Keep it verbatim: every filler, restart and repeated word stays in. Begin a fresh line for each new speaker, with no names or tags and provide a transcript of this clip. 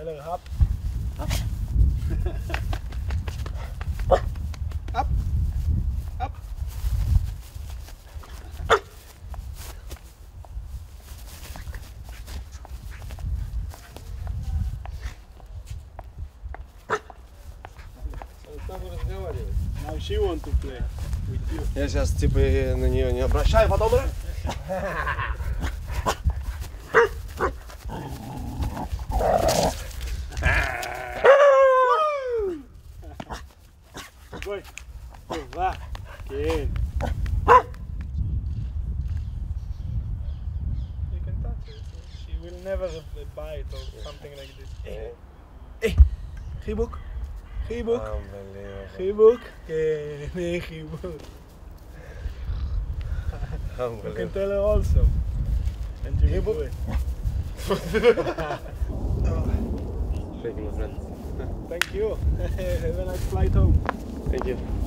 Tell her up.
Up.
Up. Up. Now she want to play with you.
Я сейчас типа на нее не обращаю, потом раз.
Boy, va, que you can touch her. She will never bite or something like this. Hey, hey, Gibuk, Gibuk, Gibuk, que Gibuk. You can tell her also. And you will do it.
Shaking my friend.
Thank you. Have a nice flight home.
Thank you.